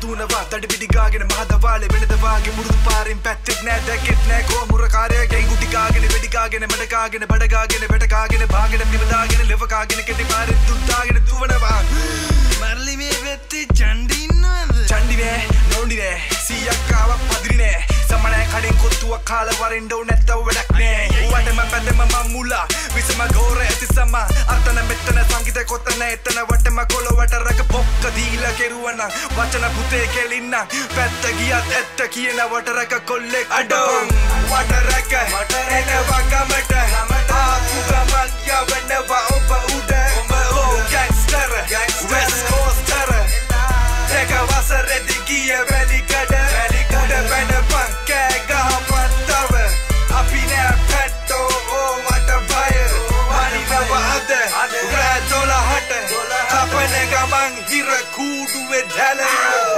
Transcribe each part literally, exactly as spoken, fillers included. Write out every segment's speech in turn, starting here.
දුවනවා දඩ පිටි ගාගෙන මහදවාලේ වෙනද වාගේ මුරුදු පාරෙන් පැත්තෙක් නෑ දැකෙත් නෑ ගෝමුර කාර්යය ගෙන් ගුටි ගාගෙන වෙඩි ගාගෙන මඩ ගාගෙන බඩ ගාගෙන වැට ගාගෙන බාගෙන බිම දාගෙන ලෙව ගාගෙන කෙටි පාරෙන් තුන් දාගෙන දුවනවා මර්ලි මේ වෙත්තේ චණ්ඩි ඉන්නවද චණ්ඩි නෑ නෝන්ඩි නෑ සීයක් ආවක් පදිරි නෑ සමනෑ කඩෙන් කොත්තුවක් කාලා වරෙන්ඩ උ නැත්තව වැඩක් නෑ ඌවටම පැදම මම්මුලා විසම ගෝර ඇති සම අර්තන මෙතන සංගීත කොතන එතන වටම කොළවට රක පොක්ක දීලා කෙරුවනම් වචන පුතේ කෙලින්න පැත්ත ගියත් ඇත්ත කියන වටරක කොල්ලෙක් අඩෝ වටරක එනවා ගමට ආපු ගමන් යවනවා ඔබ උඩ ඔබ ඕ ගෑන්ග්ස්ටර් වෙස්ට් කෝස්ටර් දෙක වසරෙදි ගිය වැලිකඩ උඩ පැනපන් කෑ ගහපන් තව අපි නෑ පැට්ටෝ ඕ මට බය පනිනව අද රෑ දොළහට කපන ගමන් හිර කූඩුවේ දැල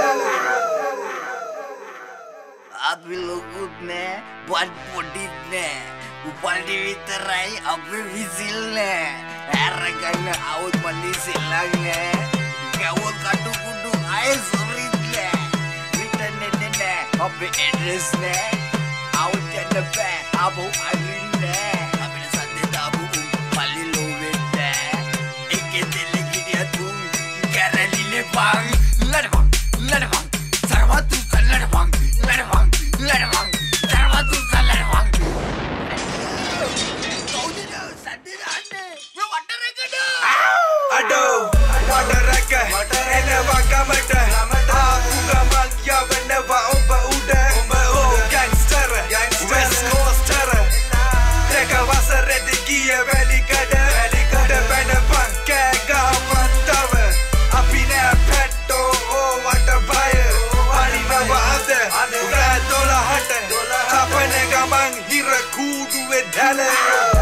අපි ලොකුත් නෑ බත් පොඩිත් නෑ උපල්ටි විතරයි අපි විසිල් නෑ ඇරගන්න අවුත් මල්ලි සෙල්ලක් නෑ ගැවොත් කටු කුඩු අය සොරිත් නෑ විටනෙට නෑ අපේ ඇඩ්‍රස් නෑ අවුත් යන්න බෑ අපෝ අරින් නෑ අපිට සද්දේ දාපු පල්ලි ලෝවෙත් නෑ එකේ දෙල්ලේ ගිරිය තුන් කැරලිනේ බං ලඩබං ලඩබං සරවතු කල්ලඩබං ලඩබං ලඩබං සරවතු කල්ලඩබං කවුද සද්දේ දාන්නේ මේ වටරකඩ අඩෝ වටරක එනවා ගමට ආපු ගමන් යවනවා ඔබ උඩ ඔබ ඕ ගෑන්ග්ස්ටර් වෙස්ට් කෝස්ටර් දෙක වසරෙදි ගිය වැලිකඩ උඩ පැනපන් කෑ ගහපන් තව අපි නෑ පැට්ටෝ ඕ මට බය පනිනව අද රෑ දොළහට කපන ගමන් හිර කූඩුවේ දැල